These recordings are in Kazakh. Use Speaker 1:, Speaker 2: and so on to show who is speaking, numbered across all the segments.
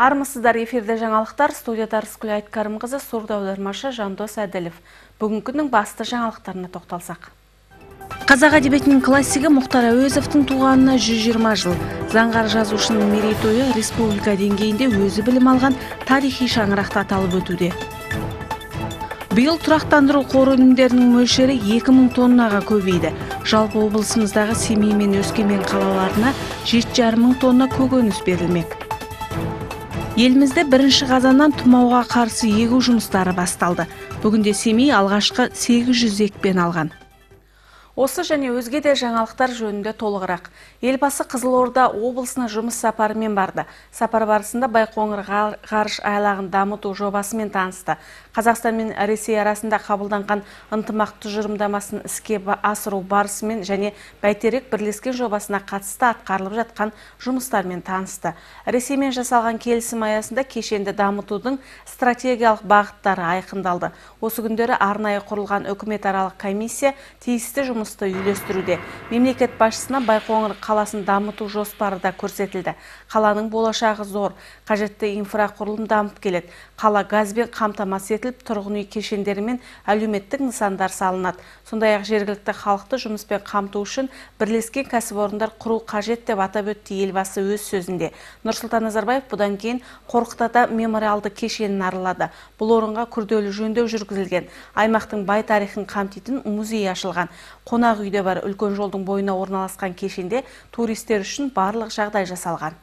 Speaker 1: Армысыздар, эфирде жаңалықтар, студияда Рыскүл Айткарымқызы, сурда аудармашы Жандос Әділов. Бүгінгі күннің басты жаңалықтарына тоқталсақ. Қазақ әдебиетінің классигі Мұхтар Әуезовтың туғанына 120 жыл. Заңғар жазушының мерейтойы республика деңгейінде өзі білім алған тарихи шаңырақта аталып өтуде. Биыл тұрақтандыру қор өнімдерінің мөлшері 2000 тоннаға көбейді. Жалпы облысымыздағы Семей мен Өскемен қалаларына 7,5 мың тонна көкөніс берілмек. Елімізде 1 қазаннан тұмауға қарсы егу жұмыстары басталды. Бүгінде Семей алғашқы 800 екпен алған. Осы және өзге де жаңалықтар жөнінде толығырақ. Елбасы Қызылорда облысына жұмыс сапарымен барды. Сапар барысында Байқоңыр ғарыш айлағын дамыту жобасымен танысты. Қазақстан мен Ресей арасында қабылданған ынтымақ тұжырымдамасын іске асыру барысымен және Бәйтерек бірлескен жобасына қатысты атқарылып жатқан жұмыстармен танысты. Ресеймен жасалған келісім аясында кешенді дамытудың стратегиялық бағыттары айқындалды. Осы күндері арнайы құрылған үкіметаралық комиссия тиісті жұмысты үйлестіруде. Мемлекет басшысына Байқоңыр қаласын дамыту жоспары да көрсетілді. Қаланың болашағы зор, қажетті инфрақұрылым дамып келеді. Қала газбен қамтамасыз етіліп, тұрғын үй кешендері мен әлеуметтік нысандар салынады. Сондай-ақ жергілікті халықты жұмыспен қамту үшін бірлескен кәсіпорындар құру қажет деп атап өтті елбасы өз сөзінде. Нұрсұлтан Назарбаев бұдан кейін Қорқытада мемориалды кешенін аралады. Бұл орынға күрделі жөндеу жүргізілген. Аймақтың бай тарихын қамтитын музей ашылған. Қонақ үйде бар үлкен жолдың бойына орналасқан кешенде туристер үшін барлық жағдай жасалған.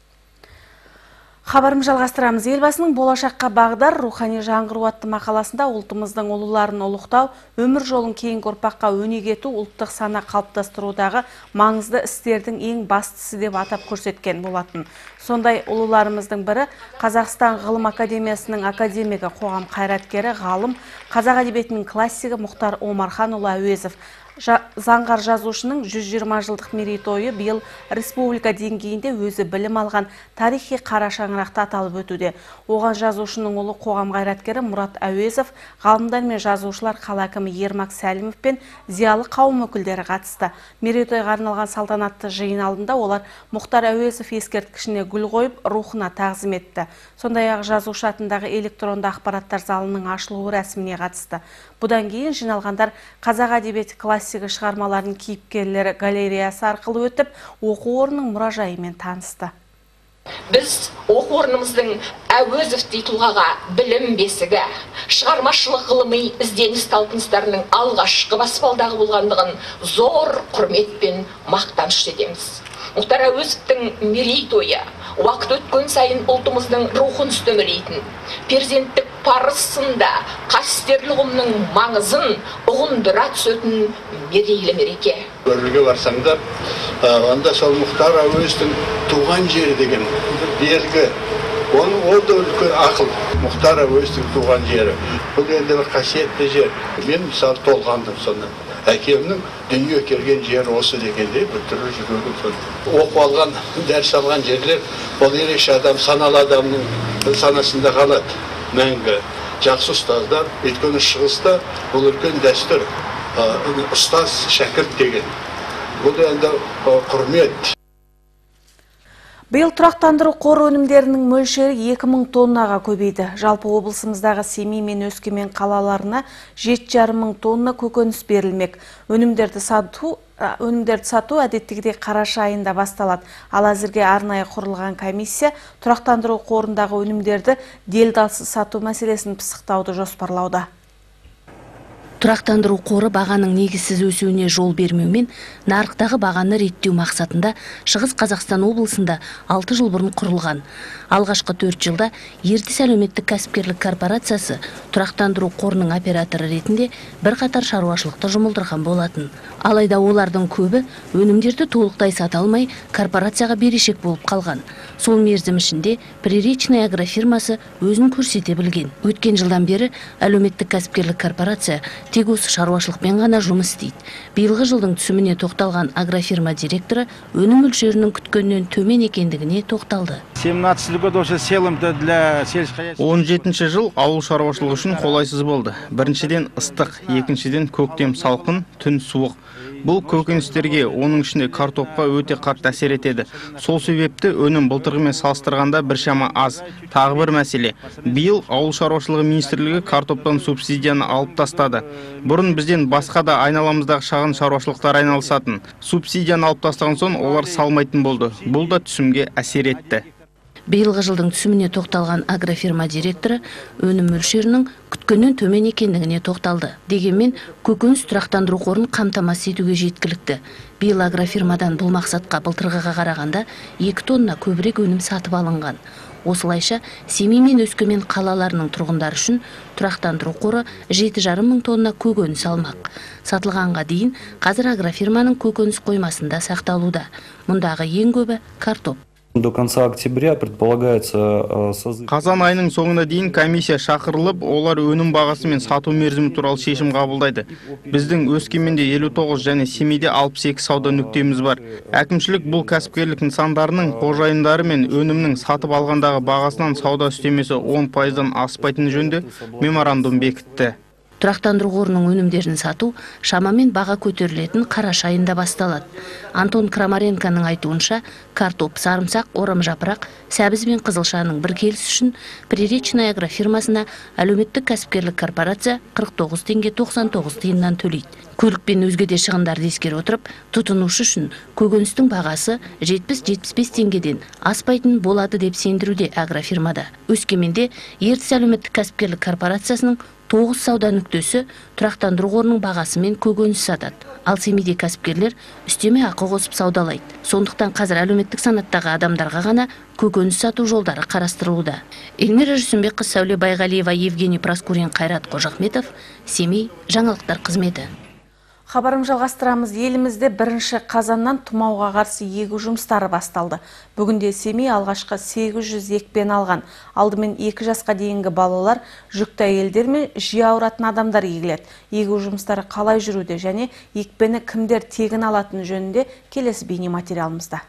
Speaker 1: Хабарым жалғастырамыз. Елбасының болашаққа бағдар рухани жаңғыру атты мақаласында ұлтымыздың ұлыларын ұлықтау, өмір жолын кейінгі ұрпаққа өнеге ету ұлттық сана қалыптастырудағы маңызды істердің ең бастысы деп атап көрсеткен болатын. Сондай ұлыларымыздың бірі Қазақстан ғылым академиясының академигі, қоғам қайраткері, ғалым, қазақ әдебиетінің классигі Мұхтар Омарханұлы Әуезов. Заңғар жазушының 120 жылдық мерейтойы биыл республика деңгейінде өзі білім алған тарихи қара шаңырақта аталып өтуде. Оған жазушының ұлы қоғам қайраткері Мұрат Әуезов, ғалымдар мен жазушылар қала әкімі Ермак Сәлімов пен зиялы қауым өкілдері қатысты. Мерейтойға арналған салтанатты жиын алдында олар Мұхтар Әуезов ескерткішіне гүл қойып, рухына тағзым етті. Сондай-ақ жазушы атындағы электронды ақпараттар залының ашылуы рәсіміне қатысты. Бұдан кейін жиналғандар қазақ әдебиеті классигі шығармаларын кейіпкерлері галереясы арқылы өтіп, оқу орнының мұражайымен танысты.
Speaker 2: Біз оқу орнымыздың Әуезов тұлғаға білім бесігі, шығармашылық ғылыми ізденіс талпыныстарының алғашқы баспалдағы болғандығын зор құрметпен мақтаныш етеміз. Мұхтар Әуезовтің мерейтойы уақыт өткен сайын ұлтымыздың рухын үстемелейтін, перзенттік парыз сында қастерлі ұғымның маңызын ұғындыра түсетін мерейлі мереке.
Speaker 3: Көріге барсаңдар, онда сол Мұхтар Әуезовтің туған жері деген белгі. Оның орда үлкен ақыл. Мұхтар Әуезовтің туған жері. Бұл енді бір қасиетті жер. Мен мысалы толғандым сонда. Әкемнің дүние келген жері осы дегенде бір түрлі жүрегім сонда. Оқу алған, дәріс алған жерлер, ол ерекше адам, саналы адамның санасында қалады. Мәңгі жақсы ұстаздар, өйткені шығыста бұл үлкен дәстүр. Ұстаз шәкірт деген. Бұл енді құрмет.
Speaker 1: Биыл тұрақтандыру қор өнімдерінің мөлшері 2000 тоннаға көбейді. Жалпы облысымыздағы Семей мен Өскемен қалаларына 7,5 мың тонна көкөніс берілмек. Өнімдерді сату әдеттегідей қараша айында басталады. Ал әзірге арнайы құрылған комиссия тұрақтандыру қорындағы өнімдерді делдалсыз сату мәселесін пысықтауды жоспарлауда.
Speaker 4: Тұрақтандыру қоры бағаның негізсіз өсуіне жол бермеумен нарықтағы бағаны реттеу мақсатында Шығыс Қазақстан облысында 6 жыл бұрын құрылған. Алғашқы 4 жылда Ертіс әлеуметтік кәсіпкерлік корпорациясы тұрақтандыру қорының операторы ретінде бірқатар шаруашылықты жұмылдырған болатын. Алайда олардың көбі өнімдерді толықтай сата алмай корпорацияға берешек болып қалған. Сол мерзім ішінде Приречный агрофирмасы өзін көрсете білген. Өткен жылдан бері әлеуметтік кәсіпкерлік корпорация тек осы шаруашылықпен ғана жұмыс істейді. Биылғы жылдың түсіміне тоқталған агрофирма директоры өнім мөлшерінің күткеннен төмен екендігіне тоқталды.
Speaker 5: 17 жыл ауыл шаруашылығы үшін қолайсыз болды. Біріншіден ыстық, екіншіден көктем салқын, түн суық. Бұл көкөністерге, оның ішінде картопқа өте қатты әсер етеді. Сол себепті өнім былтырғымен салыстырғанда біршама аз. Тағы бір мәселе. Биыл ауыл шаруашылығы министрлігі картоптан субсидияны алып тастады. Бұрын бізден басқа да айналамыздағы шағын шаруашылықтар айналысатын. Субсидияны алып тастаған соң олар салмайтын болды. Бұл да түсімге әсер етті.
Speaker 4: Биылғы жылдың түсіміне тоқталған агрофирма директоры өнім мөлшерінің күткеннен төмен екендігіне тоқталды. Дегенмен көкөніс тұрақтандыру қорын қамтамасыз етуге жеткілікті. Биыл агрофирмадан бұл мақсатқа былтырғыға қарағанда 2 тонна көбірек өнім сатып алынған. Осылайша Семей мен Өскемен қалаларының тұрғындары үшін тұрақтандыру қоры 7,5 мың тонна көкөніс алмақ. Сатылғанға дейін қазір агрофирманың көкөніс қоймасында сақталуда. Мұндағы ең көбі картоп.
Speaker 6: До конца октября предполагается
Speaker 5: Қазан айының соңына дейін комиссия шақырылып, олар өнім бағасы мен сату мерзімі туралы шешім қабылдайды. Біздің Өскеменде 59 және Семейде 62 сауда нүктеміз бар. Әкімшілік бұл кәсіпкерлік нысандарының қожайындары мен өнімнің сатып алғандағы бағасынан сауда үстемесі 10%-дан аспайтын жөнінде меморандум бекітті.
Speaker 4: Тұрақтандыру қорының өнімдерін сату шамамен баға көтерілетін қараша айында басталады. Антон Крамаренконың айтуынша, картоп, сарымсақ, орамжапырақ, сәбіз бен қызылшаның бір келіс үшін Приречная агрофирмасына әлеуметтік кәсіпкерлік корпорация 49 теңге 99 тиыннан төлейді. Көлік пен өзге де шығындарды ескере отырып, тұтынушы үшін көкөністің бағасы 70-75 теңгеден аспайтын болады деп сендіруде агрофирмада. Өскеменде Ертіс әлеуметтік кәсіпкерлік корпорациясының 9 сауда нүктесі тұрақтандыру қорының бағасымен көкөніс сатады. Ал Семейде кәсіпкерлер үстеме ақы қосып саудалайды. Сондықтан қазір әлеуметтік санаттағы адамдарға ғана көкөніс сату жолдары қарастырылуда. Эльмира Жүсімбекқызы, Сәуле Байғалиева, Евгений Проскурин, Қайрат Қожахметов, Семей жаңалықтар қызметі.
Speaker 1: Хабарым жалғастырамыз. Елімізде 1 қазаннан тұмауға қарсы егу жұмыстары басталды. Бүгінде Семей алғашқы 800 екпені алған. Алдымен 2 жасқа дейінгі балалар, жүкті әйелдер мен жиі ауыратын адамдар егіледі. Егу жұмыстары қалай жүруде және екпені кімдер тегін алатын жөнінде келесі бейнематериалымызда.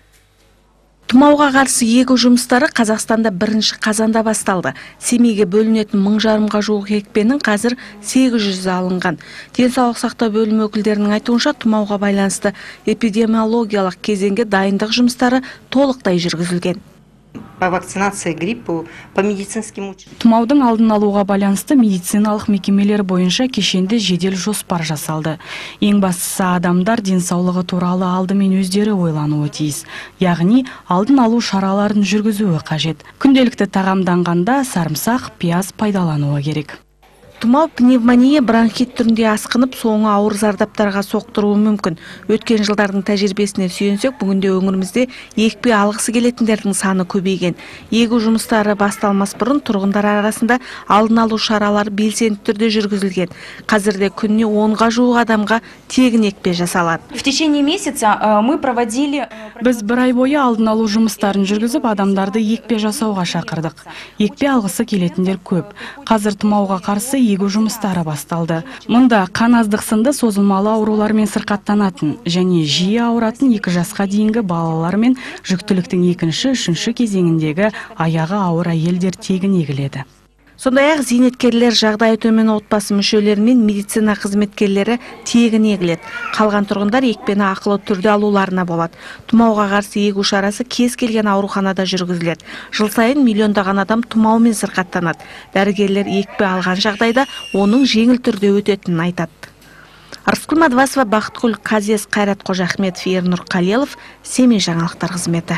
Speaker 1: Тұмауға қарсы егу жұмыстары Қазақстанда 1 қазанда басталды. Семейге бөлінетін 1000-ға жуық екпенің қазір 800 алынған. Денсаулық сақтау бөлімі өкілдерінің айтуынша тұмауға байланысты эпидемиологиялық кезеңге дайындық жұмыстары толықтай жүргізілген.
Speaker 7: По вакцинации гриппу, по медицинским учреждениям.
Speaker 8: Тұмаудың алдын алуға байланысты медициналық мекемелер бойынша кешенді жедел жоспар жасалды. Ең бастысы адамдар денсаулығы туралы алдымен өздері ойлануы тиіс. Яғни алдын алу шараларын жүргізуі қажет. Күнделікті тағамданғанда сарымсақ, пияз пайдалануы керек.
Speaker 1: Тұмау пневмония бронхит түрінде асқынып, соңы ауыр зардаптарға соқтыруы мүмкін. Өткен жылдардың тәжірибесіне сүйенсек, бүгінде өңірімізде екпе алғысы келетіндердің саны көбейген. Егу жұмыстары басталмас бұрын тұрғындар арасында алдын алу шаралары белсенді түрде жүргізілген. Қазірде күніне 10-ға жуық адамға тегін екпе жасалады.
Speaker 9: В течение месяца мы проводили...
Speaker 8: Біз 1 ай бойы алдын алу жұмыстарын жүргізіп, адамдарды екпе жасауға шақырдық. Екпе алғысы келетіндер көп. Қазір тұмауға қарсы егу жұмыстары басталды. Мұнда қан аздық сынды созылмалы аурулармен сырқаттанатын және жиі ауыратын 2 жасқа дейінгі балалар мен жүктіліктің 2-3 кезеңіндегі аяғы ауыр әйелдер тегін егіледі.
Speaker 1: Сондай-ақ зейнеткерлер, жағдайы төмен отбасы мүшелері мен медицина қызметкерлері тегін егіледі. Қалған тұрғындар екпені ақылы түрде алуларына болады. Тұмауға қарсы егу шарасы кез келген ауруханада жүргізіледі. Жыл сайын миллиондаған адам тұмаумен сырқаттанады. Дәрігерлер екпе алған жағдайда оның жеңіл түрде өтетінін айтады. Арыскүл Мадвасова, Бақытгүл Қазес, Қайрат Қожахметов, Ернұр Қалиелов, Семей жаңалықтар қызметі.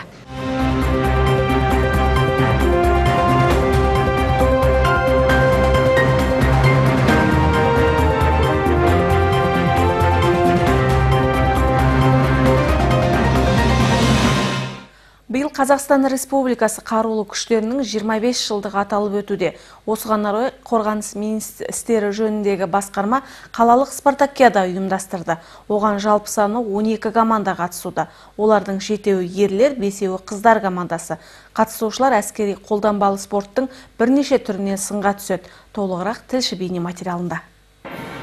Speaker 1: Биыл Қазақстан Республикасы қарулы күштерінің 25 жылдығы аталып өтуде. Осыған орай қорғаныс министрі жөніндегі басқарма қалалық спартакиада ұйымдастырды. Оған жалпы саны 12 команда қатысуда. Олардың 7-і ерлер, 5-і қыздар командасы. Қатысушылар әскери қолданбалы спорттың бірнеше түріне сынға түседі. Толығырақ тілші бейнематериалында.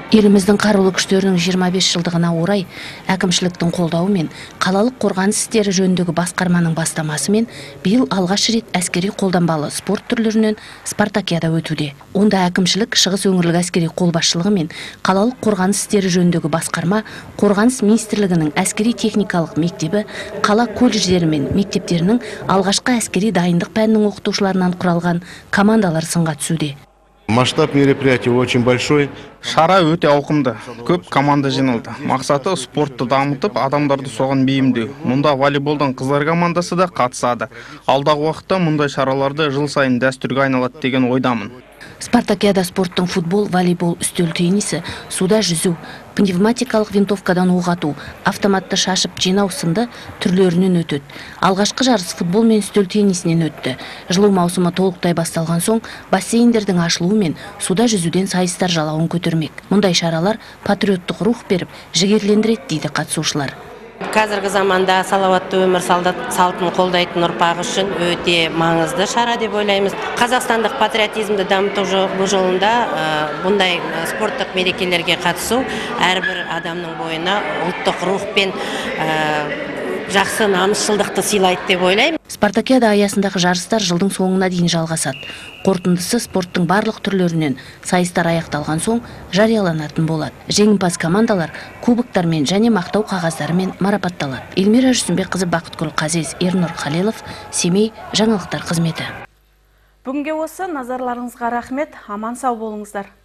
Speaker 4: Еліміздің қарулы күштерінің 25 жылдығына орай әкімшіліктің қолдауымен қалалық қорғаныс істері жөніндегі басқарманың бастамасымен биыл алғаш рет әскери қолданбалы спорт түрлерінен спартакиада өтуде. Онда әкімшілік Шығыс өңірлік әскери қолбасшылығы мен қалалық қорғаныс істері жөніндегі басқарма, қорғаныс министрлігінің әскери техникалық мектебі, қала колледждері мен мектептерінің алғашқы әскери дайындық пәнінің оқытушыларынан құралған командалар сынға түсуде.
Speaker 10: Масштаб мероприятия очень большой.
Speaker 5: Шара өте ауқымды. Көп команда жиналды. Мақсаты спортты дамытып, адамдарды соған бейімдеу. Мұнда волейболдан қыздар командасы да қатысады. Алдағы уақытта мұндай шараларды жыл сайын дәстүрге айналады деген ойдамын.
Speaker 4: Спартакиада спорттың футбол, волейбол, үстел теннисі, суда жүзу, пневматикалық винтовкадан оқ ату, автоматты шашып жинау сынды түрлерінен өтеді. Алғашқы жарыс футбол мен үстел теннисінен өтті. Жылу маусымы толықтай басталған соң бассейндердің ашылуы мен суда жүзуден сайыстар жалауын көтермек. Мұндай шаралар патриоттық рух беріп, жігерлендіреді дейді қатысушылар.
Speaker 11: Қазіргі заманда салауатты өмір салтын қолдайтын ұрпақ үшін өте маңызды шара деп ойлаймыз. Қазақстандық патриотизмді дамыту жолында бұндай спорттық мерекелерге қатысу әрбір адамның бойына ұлттық рух пен жақсы намысшылдықты сыйлайды деп ойлаймын.
Speaker 4: Спартакиада аясындағы жарыстар жылдың соңына дейін жалғасады. Қорытындысы спорттың барлық түрлерінен сайыстар аяқталған соң жарияланатын болады. Жеңімпаз командалар кубоктармен және мақтау қағаздарымен марапатталады. Эльмира Жүсімбекқызы, Бақытгүл Қазез, Ернұр Қалелов, Семей жаңалықтар қызметі.
Speaker 1: Бүгінге осы, назарларыңызға рахмет, аман сау болыңыздар.